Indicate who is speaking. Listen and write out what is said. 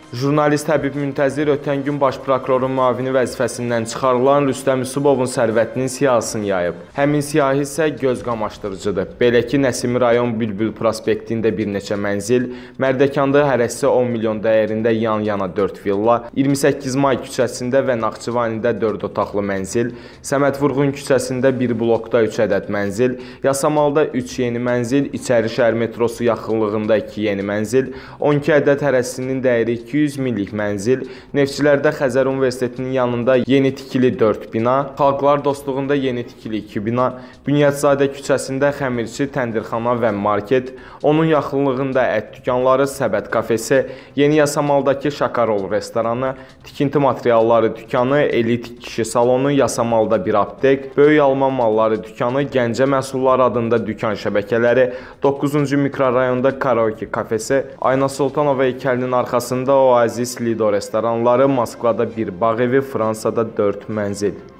Speaker 1: Jurnalist Həbib Müntəzir ötən gün Baş Prokurorun müavini vəzifəsindən çıxarılan Rüstəm Yusubovun sərvətinin siyahısını yayıb. Həmin siyahı isə göz qamaşdırıcıdır. Belə ki, Nəsimi rayon Bülbül prospektində bir neçə mənzil, Mərdəkanda hərəsi 10 milyon dəyərində yan-yana 4 villa, 28 May küçəsində və Naxçıvanidə 4 otaqlı mənzil, Səməd Vurğun küçəsində bir blokda 3 ədəd mənzil, Yasamalda 3 yeni mənzil, İçəri şəhər metrosu yaxınlığında 2 yeni mənzil, 12 ədəd hərəsinin dəyəri 200 millik mənzil, Neftçilərdə Xəzər Universitetinin yanında yeni tikili 4 bina, Xalqlar Dostluğunda yeni tikili 2 bina, Bünyadzadə küçəsində xəmirçi, təndirxana və market, onun yaxınlığında ət dükanları, Səbət kafesi, Yeni Yasamaldakı Şakarol restoranı, tikinti materialları dükanı, elit kişi salonu, Yasamalda bir aptek, Böyük Alman malları dükanı, Gəncə məhsullar adında dükan şəbəkələri, 9-cu mikrorayonda karaoke kafesi, Ayna Sultanova heykəlinin arxasında Oasis Lido restoranları, Moskvada bir bağ evi, Fransada 4 mənzil.